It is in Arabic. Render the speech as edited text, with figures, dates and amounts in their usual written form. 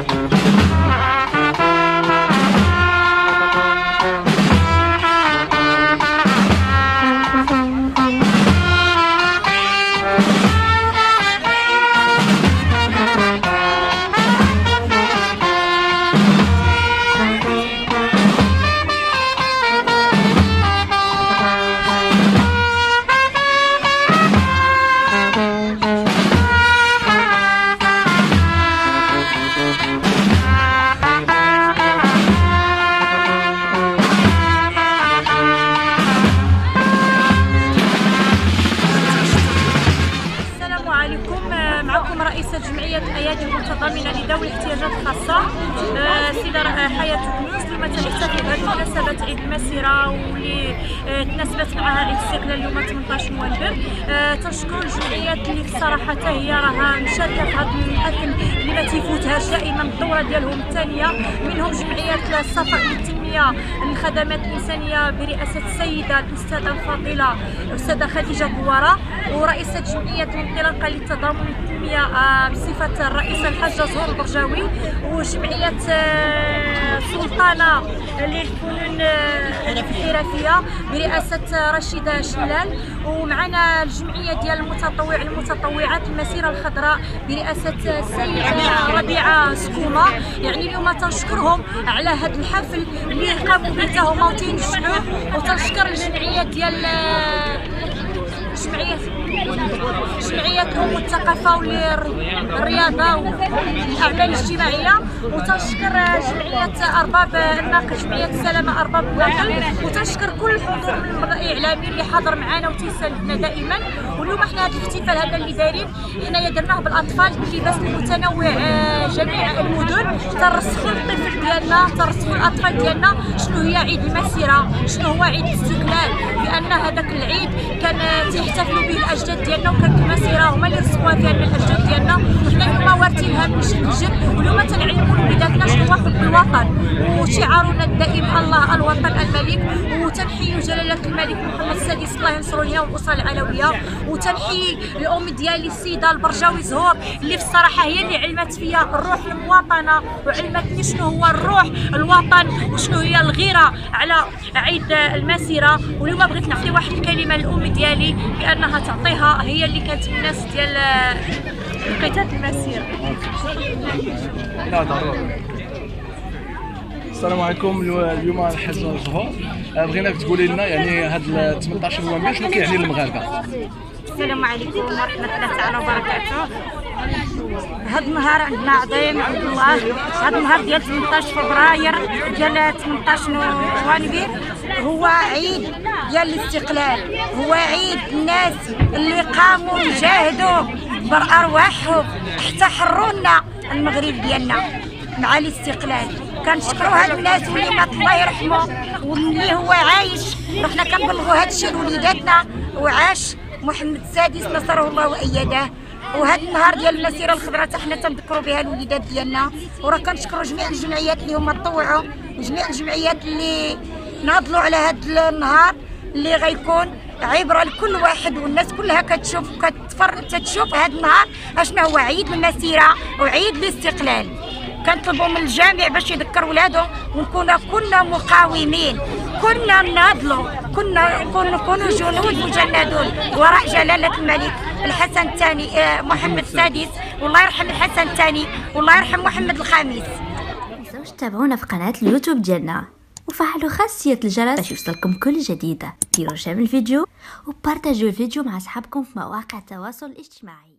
معكم رئيسة جمعية الأيادي المتضامنة لذوي الاحتياجات الخاصة سيدة حياة بنوس. اليوم تنحتفل بمناسبة عيد المسيرة واللي تناسبت معها عيد الاستقلال اليوم 18 نوفمبر. تنشكر الجمعيات اللي الصراحة حتى هي راها مشاركة في هذا الحفل اللي ما تيفوتهاش دائما الدورة ديالهم الثانية، منهم جمعية الصفاء للتنمية الخدمات الإنسانية برئاسة السيدة الأستاذة الفاضلة الأستاذة خديجة بوارة، ورئيسة جمعية الانطلاقة للتضامن التنمية بصفة الرئيسة الحاجة زهور البرجاوي، وجمعية سلطانة للفنون الحرفية برئاسة رشيدة شلال، ومعنا الجمعية ديال المتطوعات المسيرة الخضراء برئاسة السيدة ربيعة سكومة. يعني اليوم تنشكرهم على هذا الحفل اللي قاموا به حتى هما وتنجحوا، وتنشكر الجمعية ديال جمعية الأم والثقافة والرياضة والأعمال الاجتماعية، وتنشكر جمعية أرباب الناقل، جمعية السلامة أرباب الناقل، وتنشكر كل الحضور من الإعلامي اللي حاضر معنا وتيساندنا دائما. واليوم احنا هذا الاحتفال هذا اللي دايرين حنايا درناه بالأطفال باللباس المتنوع جميع المدن، تنرسخوا الطفل ديالنا، تنرسخوا الأطفال ديالنا شنو هي عيد المسيرة، شنو هو عيد الاستقلال، لأن هذاك العيد كان تيحتفلوا به الأجداد ديالنا، وكانت المسيرة هما اللي رسخوها فيها من الأجداد ديالنا، وحنا اليوم وارثينها من جد لجد. واليوم تنعلموا لوليداتنا شنو هو حب الوطن، وشعارنا الدائم الله الوطن الملك، وتنحيي جلالة الملك محمد السادس الله ينصرو لينا والأسرة العلوية، وتنحيي الأم ديالي السيدة البرجاوي زهور اللي في الصراحة هي اللي علمت فيا الروح المواطنة، وعلمتني شنو هو الروح الوطن وشنو هي الغيرة على عيد المسيرة. واليوم بغيت نعطي واحد الكلمة للأم ديالي بأنها تعطيها، هي اللي كانت من الناس ديال قتال المسيرة. لا ضروري. السلام عليكم. اليوم الحزة زهور، بغيناك تقولي لنا يعني هاد 18 نوفمبر شنو كيعني للمغاربه. السلام عليكم ورحمة الله تعالى وبركاته. هذا النهار عندنا عظيم عند الله، هذا النهار ديال 18 فبراير ديال 18 نوفمبر هو عيد ديال الاستقلال، هو عيد الناس اللي قاموا يجاهدوا بأرواحهم حتى حرونا المغرب ديالنا مع الاستقلال. كنشكروا هاد الناس واللي مات الله يرحمه واللي هو عايش، وحنا كنبلغوا هاد الشيء لوليداتنا، وعاش محمد السادس نصره الله وأيده. وهذا النهار ديال المسيره الخضراء حتى حنا تنذكروا بها الوليدات ديالنا، وراه كنشكروا جميع الجمعيات اللي هما تطوعوا، وجميع الجمعيات اللي ناضلوا على هذا النهار اللي غيكون عبره لكل واحد، والناس كلها كتشوف تتشوف هذا النهار اشنا هو عيد المسيره وعيد الاستقلال. كنطلبوا من الجميع باش يذكر ولادهم، كنا مقاومين، كنا ناضلوا، كنا نكونوا جنود مجندون وراء جلاله الملك الحسن الثاني محمد السادس، والله يرحم الحسن الثاني والله يرحم محمد الخامس. متنساوش تابعونا في قناه اليوتيوب ديالنا وفعلوا خاصيه الجرس باش يوصلكم كل جديد. ديروا شير الفيديو وبارطاجيو الفيديو مع اصحابكم في مواقع التواصل الاجتماعي.